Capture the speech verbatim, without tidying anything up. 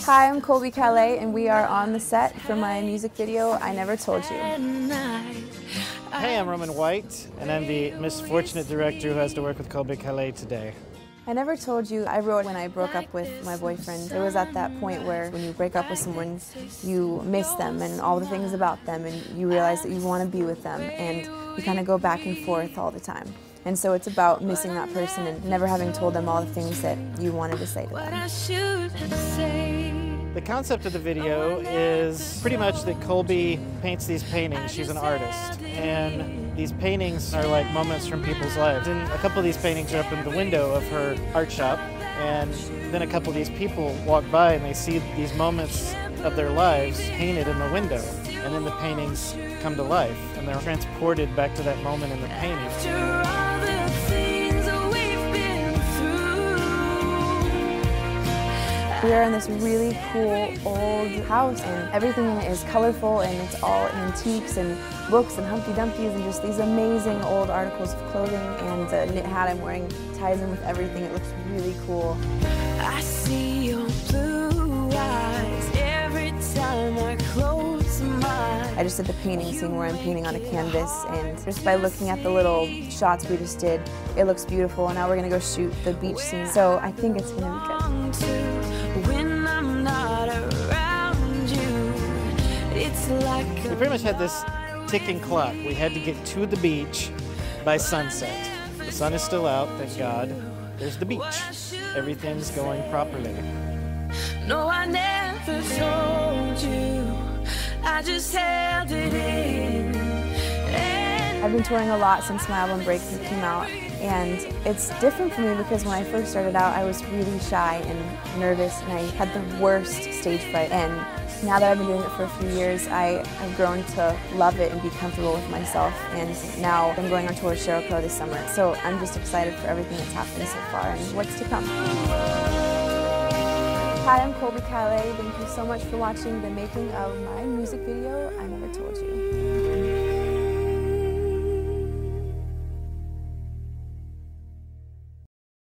Hi, I'm Colby Calais, and we are on the set for my music video, I Never Told You. Hey, I'm Roman White, and I'm the misfortunate director who has to work with Colby Calais today. I Never Told You, I wrote when I broke up with my boyfriend. It was at that point where when you break up with someone, you miss them and all the things about them, and you realize that you want to be with them, and you kind of go back and forth all the time. And so it's about missing that person and never having told them all the things that you wanted to say to them. The concept of the video is pretty much that Colby paints these paintings. She's an artist, and these paintings are like moments from people's lives. And a couple of these paintings are up in the window of her art shop, and then a couple of these people walk by and they see these moments of their lives painted in the window, and then the paintings come to life, and they're transported back to that moment in the painting. We are in this really cool old house, and everything in it is colorful, and it's all antiques and books and Humpty Dumptys and just these amazing old articles of clothing, and the knit hat I'm wearing ties in with everything. It looks really cool. I see your blue eyes every time I close my eyes. I just did the painting scene where I'm painting on a canvas, and just by looking at the little shots we just did, it looks beautiful, and now we're going to go shoot the beach scene, so I think it's going to be good. When I'm not around you, it's like we pretty much had this ticking clock. We had to get to the beach by sunset. The sun is still out, thank God. There's the beach. Everything's going properly. No, I never told you. I just held it in. I've been touring a lot since my album Breakthrough came out, and it's different for me because when I first started out I was really shy and nervous, and I had the worst stage fright, and now that I've been doing it for a few years, I have grown to love it and be comfortable with myself, and now I'm going on tour with Sheryl Crow this summer, so I'm just excited for everything that's happened so far and what's to come. Hi, I'm Colby Calais. Thank you so much for watching the making of my music video, I Never Told You.